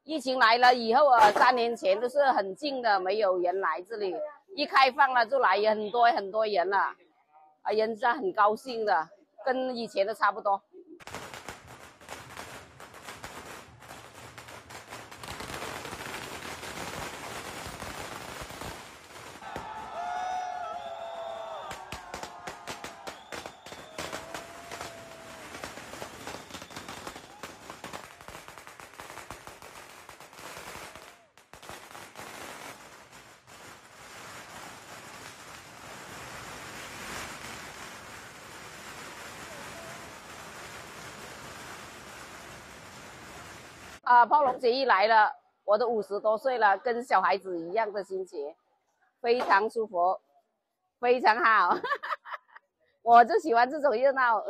疫情来了以后啊，3年前都是很静的，没有人来这里。一开放了就来很多很多人了，啊，人家很高兴的，跟以前的差不多。泡龙节一来了，我都50多岁了，跟小孩子一样的心情，非常舒服，非常好。我就喜欢这种热闹。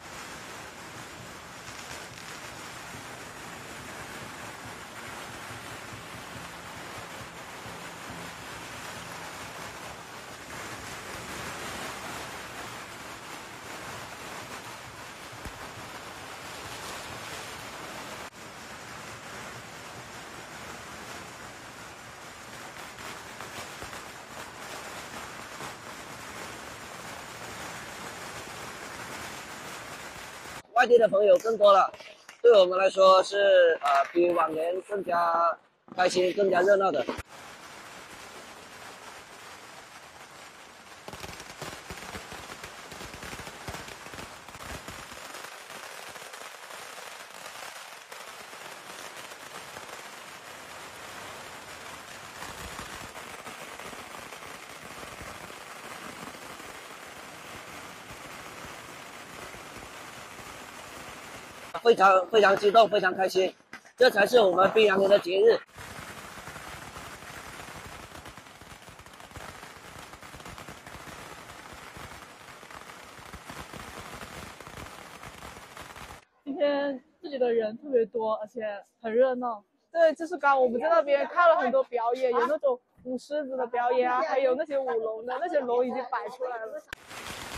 外地的朋友更多了，对我们来说是比往年更加开心、更加热闹的。非常激动，非常开心，这才是我们宾阳人的节日。 今天自己的人特别多，而且很热闹。对，就是刚我们在那边看了很多表演，有那种舞狮子的表演啊，还有那些舞龙的，那些龙已经摆出来了。